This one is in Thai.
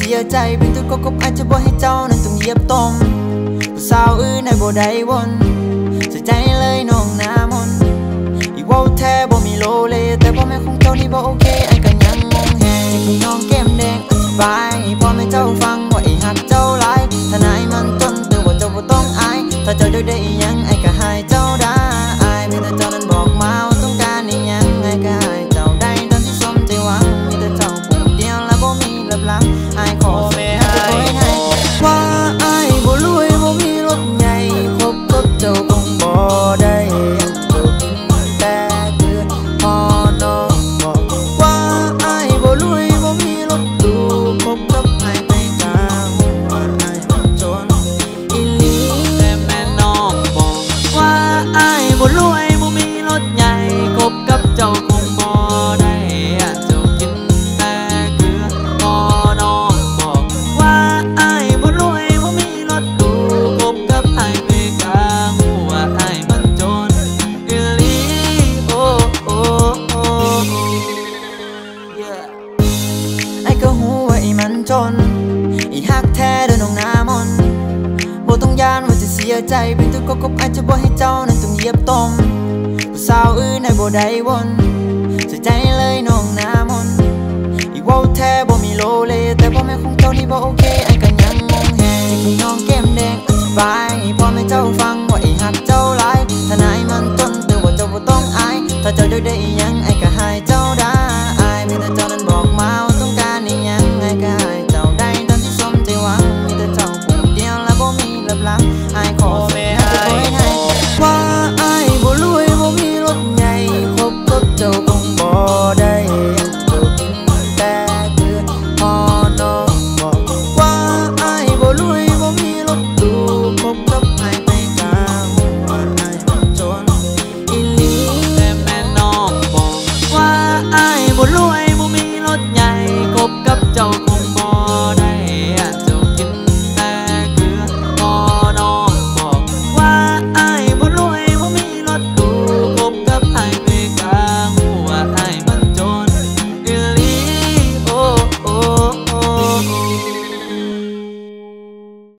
สียใจเป็นตัวก็อาจจะบ่ให้เจ้านั้นต้องเหยียบต้มผู้สาวอื่นในบ่ได้วนใส่ใจเลยน้องหน้ามนอีกว่าแท้บ่มีโลเลแต่พ่อแม่ของเจ้านี่บ่โอเคไอ้ก็ยังงงแฮจะกินน้องแก้มแดงอธิบายพ่อแม่เจ้าฟังว่าไอ้หักเจ้าหลายถ้านายมันจนแต่ว่าเจ้าบ่ต้องอายถ้าเจ้าได้อีหยังไอ้ก็ให้เจ้าได้เพียงแต่เจ้านั้นบอกมาว่าต้องการอีหยังไอ้ก็ให้เจ้าได้ตามที่สมใจหวังมีแต่เจ้าผู้เดียวและบ่มีลับหลังไอ้ขอแม่ให้ว่าไอ้บ่รวยบ่มีรถใหญ่คบกับเจ้าคงบ่ได้เจ้ากินแต่เกลือพอน้องบอกว่าไอ้บ่รวยบ่มีรถตู้คบกับไอ้ไปกลางว่าไอ้จนอีหลีแต่แม่น้องบอกว่าไอ้บ่รวยบ่มีรถใหญ่คบกับเจ้าคงบ่ได้เจ้ากินแต่เกลือพอน้องบอกว่าไอ้บ่รวยบ่มีรถตู้คบกับไอ้ไปกลางว่าไอ้มันจนอีหลีโอ้โอ้โอ้ไอ้ก็หูว่าไอ้มันจนอีหักแท้เดินน้องหน้ามนบ่ต้องย้านว่าจะเสียใจเป็นตัวก็อาจจะบ่ให้เจ้านั้นต้องเหยียบต้มผู้สาวอื่นในบ่ได้วนใส่ใจเลยน้องหน้ามนอีกว่าแท้บ่มีโลเลแต่พ่อแม่ของเจ้านี่บ่โอเคไอ้ก็ยังงงแฮจะกินน้องแก้มแดงอธิบายพ่อแม่เจ้าฟัง